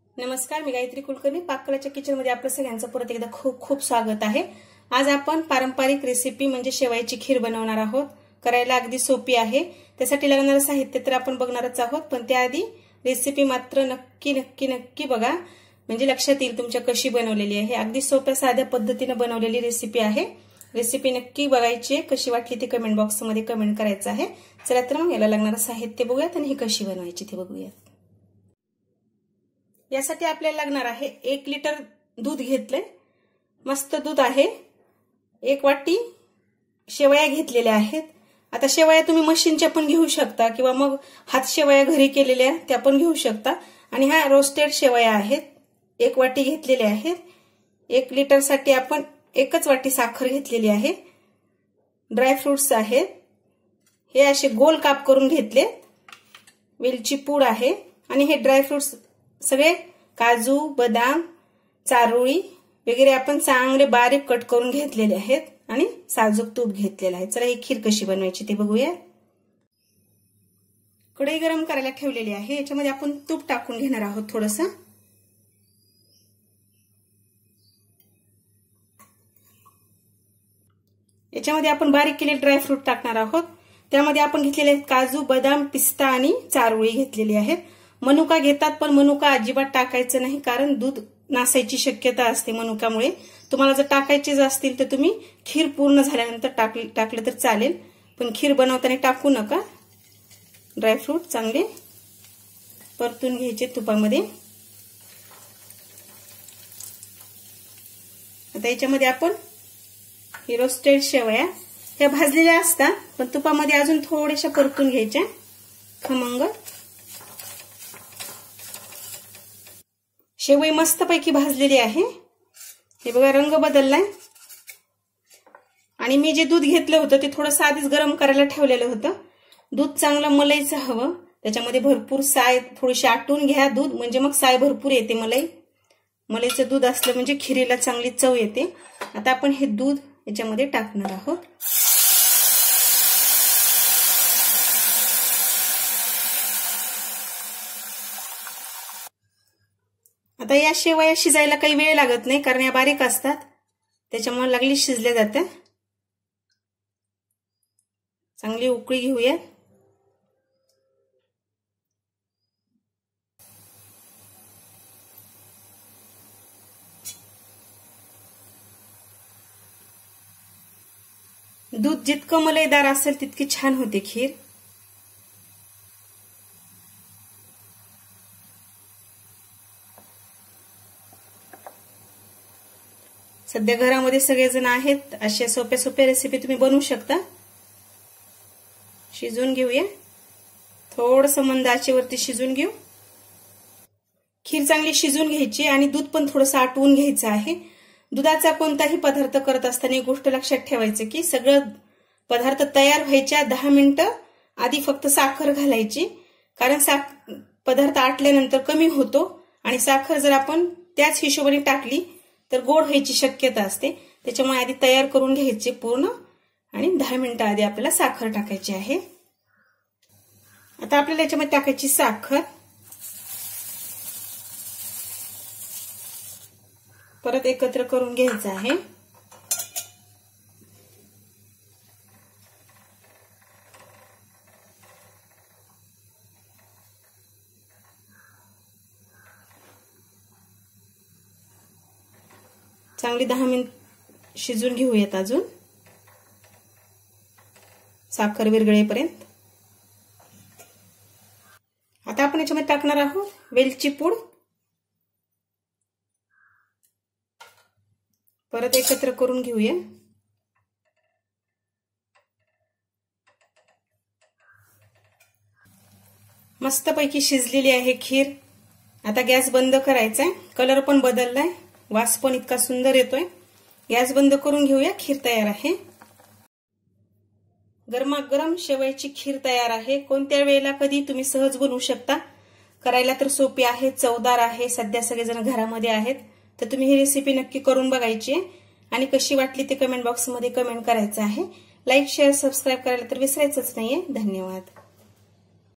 नमस्कार, मी गायत्री कुलकर्णी. पाककलेच्या किचन मध्ये आपलं सगळ्यांचं परत एकदा खूप खूप स्वागत आहे. आज आपण पारंपरिक रेसिपी म्हणजे शेवयाची खीर बनवणार आहोत. करायला अगदी सोपी आहे. त्यासाठी लागणारं साहित्य तर आपण बघणारच आहोत, पण त्याआधी रेसिपी मात्र नक्की नक्की नक्की बघा, म्हणजे लक्षात येईल तुमच्या कशी बनवलेली आहे. अगदी सोप्या साध्या पद्धतीने बनवलेली रेसिपी आहे. रेसिपी नक्की बघायची आहे. कशी वाटली ती कमेंट बॉक्स मध्ये कमेंट करायचं आहे. चला तर मग याला लागणारं साहित्य बघूयात आणि ही कशी बनवायची ते बघूयात. यासाठी आपल्याला लागणार आहे 1 लिटर दूध घेतलंय. मस्त दूध आहे. 1 वाटी शेवया घेतलेल्या आहेत. आता शेवया तुम्ही मशीनच्या पण घेऊ शकता किंवा मग हात शेवया घरी केलेल्या त्या पण घेऊ शकता. आणि ह्या रोस्टेड शेवया आहेत. 1 वाटी घेतलेल्या आहेत. 1 लिटर साठी आपण 1च वाटी साखर घेतलेली आहे. ड्रायफ्रुट्स आहेत. हे असे गोल काप करून घेतले. वेलची पूड आहे आणि हे ड्रायफ्रुट्स सगळे काजू, बदाम, चारोळी वगैरे आपण चांगले बारीक कट करून घेतलेले आहेत आणि साजूक तूप घेतलेलं आहे. चला ही खीर कशी बनवायची ते बघूया. कढई गरम करायला ठेवलेली आहे. याच्यामध्ये आपण तूप टाकून घेणार आहोत थोडंसं. याच्यामध्ये आपण बारीक केलेले ड्रायफ्रूट टाकणार आहोत. त्यामध्ये आपण घेतलेले आहेत काजू, बदाम, पिस्ता आणि चारोळी घेतलेली आहेत. मनुका घेतात, पण मनुका अजिबात टाकायचं नाही, कारण दूध नासायची शक्यता असते मनुकामुळे. तुम्हाला जर टाकायचेच असतील तर तुम्ही खीर पूर्ण झाल्यानंतर टाकलं तर चालेल, पण खीर बनवताना टाकू नका. ड्रायफ्रूट चांगले परतून घ्यायचे तुपामध्ये. आता याच्यामध्ये आपण ही रोस्टेड शेवया ह्या भाजलेल्या असतात, पण तुपामध्ये अजून थोड्याशा परतून घ्यायच्या खमंग. शेवई मस्तपैकी भाजलेली आहे. हे बघा रंग बदललाय. आणि मी जे दूध घेतलं होतं ते थोडंसं आधीच गरम करायला ठेवलेलं होतं. दूध चांगलं मलाईचं हवं. त्याच्यामध्ये भरपूर साय थोडीशी आटून घ्या दूध, म्हणजे मग साय भरपूर येते. मलाईचं दूध असलं म्हणजे खिरीला चांगली चव येते. आता आपण हे दूध याच्यामध्ये टाकणार आहोत. आता या शेवया शिजायला काही वेळ लागत नाही, कारण या बारीक असतात, त्याच्यामुळे लागली शिजल्या जाते. चांगली उकळी घेऊया. दूध जितकं मलईदार असेल तितकी छान होते खीर. सध्या घरामध्ये सगळेजण आहेत, अशा सोप्या सोप्या रेसिपी तुम्ही बनवू शकता. शिजवून घेऊया. थोडंसं मंद आचेवरती शिजवून घेऊ. खीर चांगली शिजवून घ्यायची आणि दूध पण थोडंसं आटवून घ्यायचं आहे. दुधाचा कोणताही पदार्थ करत असताना एक गोष्ट लक्षात ठेवायचं की सगळं पदार्थ तयार व्हायच्या 10 मिनिटं आधी फक्त साखर घालायची, कारण पदार्थ आटल्यानंतर कमी होतो आणि साखर जर आपण त्याच हिशोबाने टाकली तर गोड व्हायची शक्यता असते. त्याच्यामुळे आधी तयार करून घ्यायचे पूर्ण आणि 10 मिनिटं आधी आपल्याला साखर टाकायची आहे. आता आपल्याला याच्यामध्ये टाकायची साखर. परत एकत्र करून घ्यायचं आहे. चांगली 10 मिनिट शिजून घेऊयात अजून, साखर विरघळेपर्यंत. आता आपण याच्यामध्ये टाकणार आहोत वेलची पूड. परत एकत्र करून घेऊया. मस्तपैकी शिजलेली आहे खीर. आता गॅस बंद करायचा आहे. कलर पण बदललाय, वास पण इतका सुंदर येतोय. गॅस बंद करून घेऊया. खीर तयार आहे. गरमागरम शेवयाची खीर तयार आहे. कोणत्या वेळेला कधी तुम्ही सहज बनवू शकता. करायला तर सोपी आहे, चवदार आहे. सध्या सगळेजण घरामध्ये आहेत, तर तुम्ही ही रेसिपी नक्की करून बघायची आहे आणि कशी वाटली ते कमेंट बॉक्स मध्ये कमेंट करायचं आहे. लाईक, शेअर, सबस्क्राईब करायला तर विसरायचंच नाहीये. धन्यवाद.